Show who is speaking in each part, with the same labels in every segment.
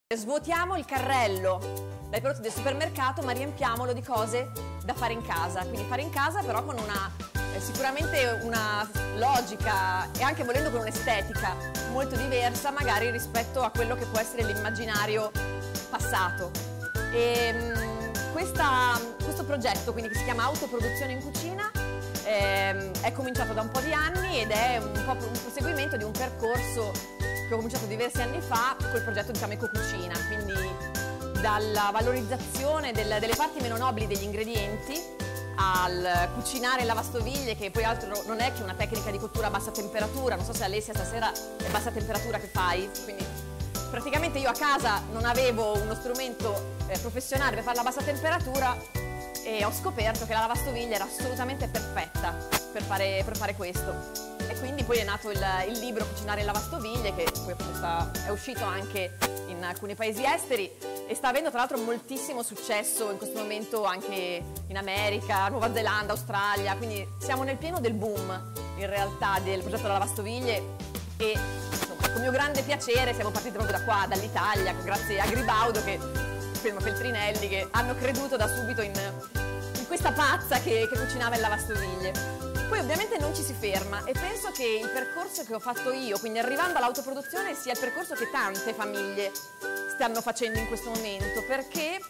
Speaker 1: Svuotiamo il carrello dai prodotti del supermercato, ma riempiamolo di cose da fare in casa. Quindi fare in casa però con sicuramente una logica e anche volendo con un'estetica molto diversa magari rispetto a quello che può essere l'immaginario passato. Questo progetto, quindi, che si chiama Autoproduzione in Cucina, è cominciato da un po' di anni ed è un po' un proseguimento di un percorso che ho cominciato diversi anni fa col progetto, diciamo, Ecocucina, quindi dalla valorizzazione delle parti meno nobili degli ingredienti al cucinare in lavastoviglie, che poi altro non è che una tecnica di cottura a bassa temperatura. Non so se Alessia stasera è bassa temperatura che fai, quindi praticamente io a casa non avevo uno strumento professionale per farla a bassa temperatura e ho scoperto che la lavastoviglie era assolutamente perfetta per fare questo. E quindi poi è nato il libro Cucinare in lavastoviglie, che poi è uscito anche in alcuni paesi esteri e sta avendo tra l'altro moltissimo successo in questo momento anche in America, Nuova Zelanda, Australia, quindi siamo nel pieno del boom in realtà del progetto della lavastoviglie e insomma, con mio grande piacere siamo partiti proprio da qua, dall'Italia, grazie a Gribaudo e Feltrinelli, che hanno creduto da subito in questa pazza che cucinava in lavastoviglie. Poi ovviamente non ci si ferma e penso che il percorso che ho fatto io, quindi arrivando all'autoproduzione, sia il percorso che tante famiglie stanno facendo in questo momento, perché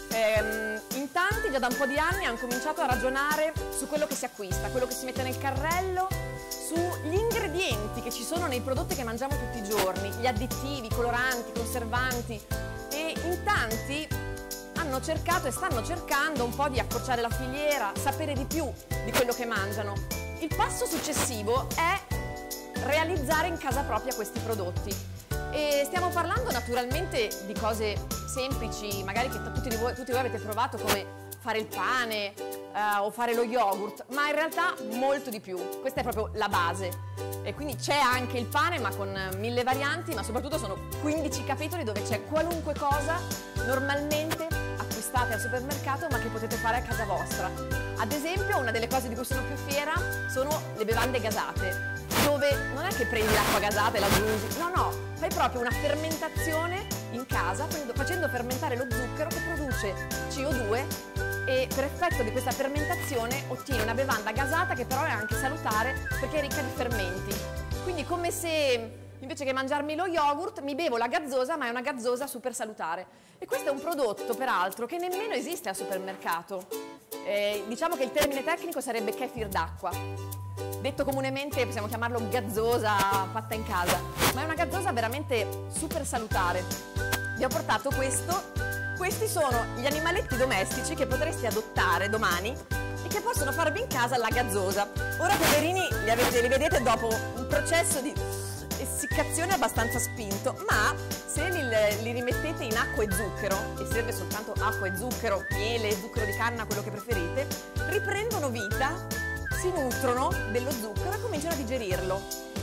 Speaker 1: in tanti già da un po' di anni hanno cominciato a ragionare su quello che si acquista, quello che si mette nel carrello, sugli ingredienti che ci sono nei prodotti che mangiamo tutti i giorni, gli additivi, i coloranti, i conservanti, e in tanti hanno cercato e stanno cercando un po' di accorciare la filiera, sapere di più di quello che mangiano. Il passo successivo è realizzare in casa propria questi prodotti. E stiamo parlando naturalmente di cose semplici, magari che tutti voi avete provato, come fare il pane o fare lo yogurt, ma in realtà molto di più. Questa è proprio la base. E quindi c'è anche il pane, ma con 1000 varianti, ma soprattutto sono 15 capitoli dove c'è qualunque cosa normalmente acquistate al supermercato ma che potete fare a casa vostra. Ad esempio, una delle cose di cui sono più fiera sono le bevande gasate, dove non è che prendi l'acqua gasata e la bruci, no, fai proprio una fermentazione in casa facendo fermentare lo zucchero che produce CO2 e per effetto di questa fermentazione ottieni una bevanda gasata che però è anche salutare perché è ricca di fermenti. Quindi come se invece che mangiarmi lo yogurt mi bevo la gazzosa, ma è una gazzosa super salutare. E questo è un prodotto peraltro che nemmeno esiste al supermercato. Diciamo che il termine tecnico sarebbe kefir d'acqua. Detto comunemente possiamo chiamarlo gazzosa fatta in casa, ma è una gazzosa veramente super salutare. Vi ho portato questo. Questi sono gli animaletti domestici che potreste adottare domani e che possono farvi in casa la gazzosa. Ora, poverini, li vedete dopo un processo di essiccazione abbastanza spinto, ma se li rimettete in acqua e zucchero, e serve soltanto acqua e zucchero, miele, zucchero di canna, quello che preferite, riprendono vita, si nutrono dello zucchero e cominciano a digerirlo.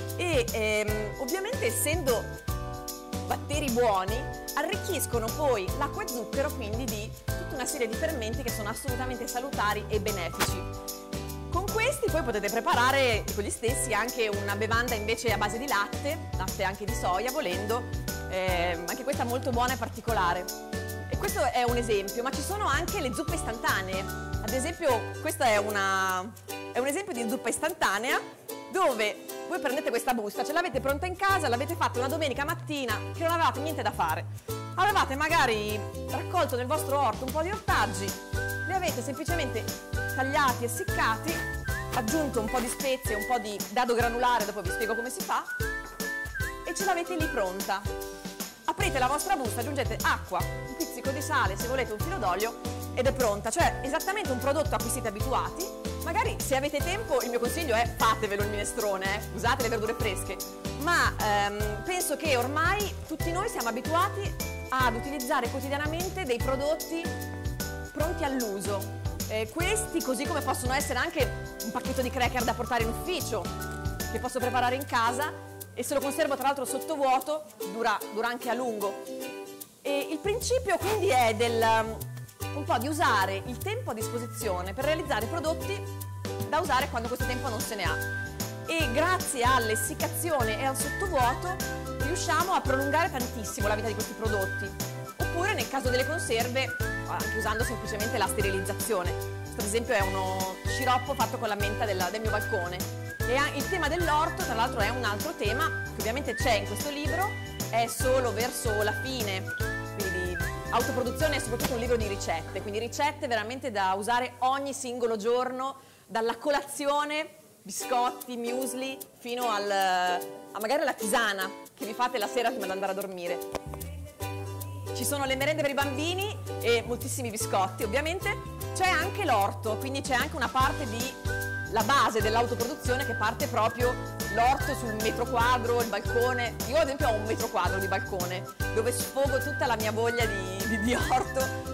Speaker 1: E ovviamente, essendo batteri buoni, arricchiscono poi l'acqua e zucchero quindi di tutta una serie di fermenti che sono assolutamente salutari e benefici. Con questi poi potete preparare con gli stessi anche una bevanda invece a base di latte anche di soia volendo, anche questa molto buona e particolare. E questo è un esempio, ma ci sono anche le zuppe istantanee. Ad esempio, questo è un esempio di zuppa istantanea dove voi prendete questa busta, ce l'avete pronta in casa, l'avete fatta una domenica mattina che non avevate niente da fare. Avevate magari raccolto nel vostro orto un po' di ortaggi, li avete semplicemente tagliati, essiccati, aggiunto un po' di spezie, un po' di dado granulare, dopo vi spiego come si fa, e ce l'avete lì pronta. Aprite la vostra busta, aggiungete acqua, un pizzico di sale, se volete un filo d'olio, ed è pronta. Cioè, esattamente un prodotto a cui siete abituati. Magari, se avete tempo, il mio consiglio è fatevelo il minestrone, usate le verdure fresche. Ma penso che ormai tutti noi siamo abituati ad utilizzare quotidianamente dei prodotti pronti all'uso. Questi, così come possono essere anche un pacchetto di cracker da portare in ufficio, che posso preparare in casa e se lo conservo tra l'altro sottovuoto dura anche a lungo. E il principio quindi è un po' di usare il tempo a disposizione per realizzare prodotti da usare quando questo tempo non se ne ha. E grazie all'essiccazione e al sottovuoto riusciamo a prolungare tantissimo la vita di questi prodotti. oppure nel caso delle conserve anche usando semplicemente la sterilizzazione. Questo ad esempio è uno sciroppo fatto con la menta del mio balcone. E il tema dell'orto tra l'altro è un altro tema che ovviamente c'è in questo libro, è solo verso la fine, quindi autoproduzione è soprattutto un libro di ricette, quindi ricette veramente da usare ogni singolo giorno, dalla colazione, biscotti, muesli, fino a magari alla tisana che vi fate la sera prima di andare a dormire. Ci sono le merende per i bambini e moltissimi biscotti, ovviamente. C'è anche l'orto, quindi c'è anche una parte la base dell'autoproduzione che parte proprio l'orto sul metro quadro, il balcone. Io ad esempio ho un metro quadro di balcone dove sfogo tutta la mia voglia di orto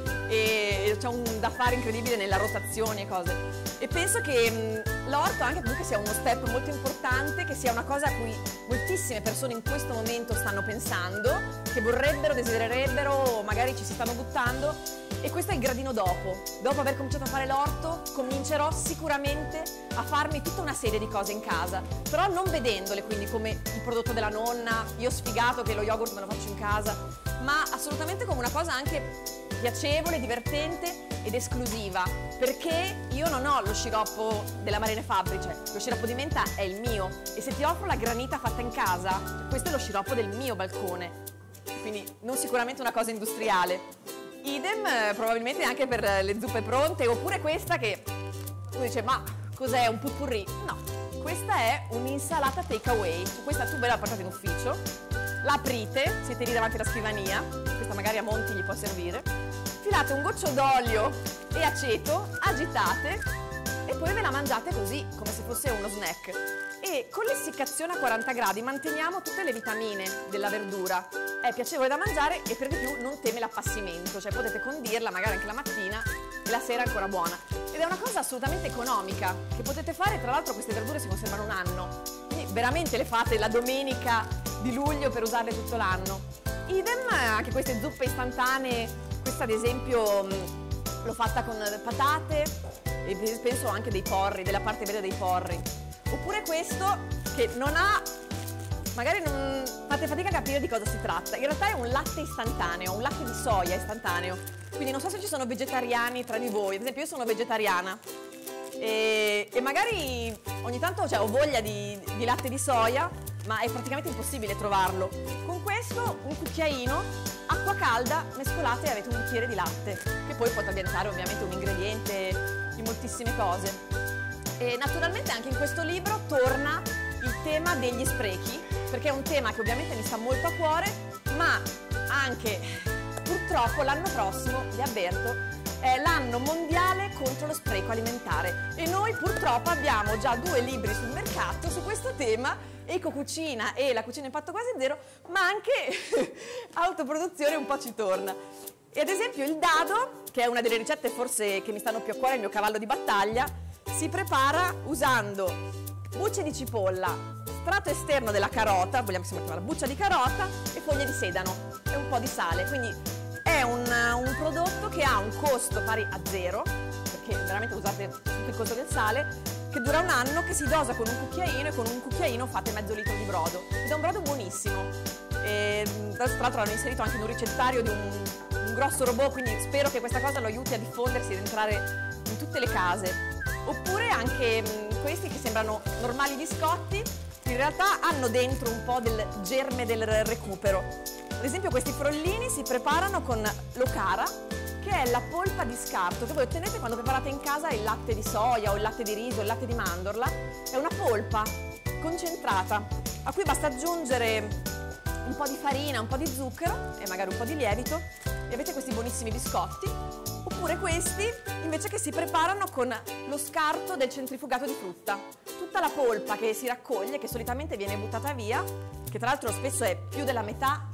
Speaker 1: e c'è un da fare incredibile nella rotazione e cose. E penso che l'orto anche comunque sia uno step molto importante, che sia una cosa a cui moltissime persone in questo momento stanno pensando, che vorrebbero, desidererebbero, o magari ci si stanno buttando. E questo è il gradino dopo. Dopo aver cominciato a fare l'orto, comincerò sicuramente a farmi tutta una serie di cose in casa, però non vedendole quindi come il prodotto della nonna, io sfigato che lo yogurt me lo faccio in casa, ma assolutamente come una cosa anche piacevole, divertente ed esclusiva, perché io non ho lo sciroppo della Marina Fabbrice, lo sciroppo di menta è il mio, e se ti offro la granita fatta in casa, questo è lo sciroppo del mio balcone, quindi non sicuramente una cosa industriale. Idem probabilmente anche per le zuppe pronte, oppure questa che tu dici ma cos'è, un potpourri? No, questa è un'insalata take away, questa tu ve la portate in ufficio, la aprite, siete lì davanti alla scrivania, questa magari a Monti gli può servire, filate un goccio d'olio e aceto, agitate e poi ve la mangiate così, come se fosse uno snack. E con l'essiccazione a 40 gradi manteniamo tutte le vitamine della verdura, è piacevole da mangiare e per di più non teme l'appassimento, cioè potete condirla magari anche la mattina e la sera è ancora buona. Ed è una cosa assolutamente economica che potete fare, tra l'altro queste verdure si conservano un anno, quindi veramente le fate la domenica di luglio per usarle tutto l'anno. Idem anche queste zuppe istantanee, questa ad esempio l'ho fatta con patate e penso anche dei porri, della parte verde dei porri. Oppure questo che non ha, magari non fate fatica a capire di cosa si tratta, in realtà è un latte istantaneo, un latte di soia istantaneo, quindi non so se ci sono vegetariani tra di voi, ad esempio io sono vegetariana e magari ogni tanto ho voglia di latte di soia, ma è praticamente impossibile trovarlo. Con questo un cucchiaino, acqua calda, mescolate e avete un bicchiere di latte, che poi potrà diventare ovviamente un ingrediente di moltissime cose. E naturalmente anche in questo libro torna il tema degli sprechi, perché è un tema che ovviamente mi sta molto a cuore, ma anche purtroppo l'anno prossimo, vi avverto, è l'anno mondiale contro lo spreco alimentare e noi purtroppo abbiamo già 2 libri sul mercato su questo tema, Ecocucina e La cucina impatto quasi zero, ma anche autoproduzione un po' ci torna. E ad esempio il dado, che è una delle ricette forse che mi stanno più a cuore, il mio cavallo di battaglia, si prepara usando bucce di cipolla, strato esterno della carota, vogliamo chiamarla buccia di carota, e foglie di sedano e un po' di sale. Quindi è un prodotto che ha un costo pari a 0, perché veramente usate tutto il costo del sale, che dura un anno, che si dosa con un cucchiaino e con un cucchiaino fate mezzo litro di brodo. Ed è un brodo buonissimo. E, tra l'altro l'hanno inserito anche in un ricettario di un grosso robot, quindi spero che questa cosa lo aiuti a diffondersi ed entrare in tutte le case. Oppure anche questi che sembrano normali biscotti, in realtà hanno dentro un po' del germe del recupero. Ad esempio questi frollini si preparano con l'okara, che è la polpa di scarto che voi ottenete quando preparate in casa il latte di soia o il latte di riso, il latte di mandorla. È una polpa concentrata a cui basta aggiungere un po' di farina, un po' di zucchero e magari un po' di lievito e avete questi buonissimi biscotti. Oppure questi invece che si preparano con lo scarto del centrifugato di frutta. Tutta la polpa che si raccoglie, che solitamente viene buttata via, che tra l'altro spesso è più della metà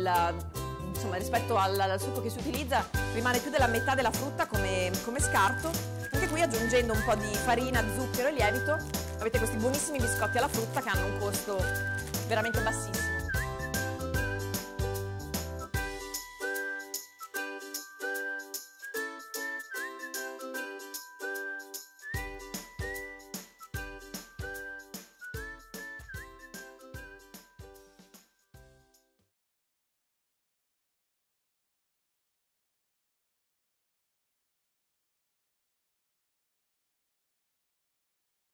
Speaker 1: rispetto al succo che si utilizza, rimane più della metà della frutta come scarto. Anche qui aggiungendo un po' di farina, zucchero e lievito avete questi buonissimi biscotti alla frutta che hanno un costo veramente bassissimo.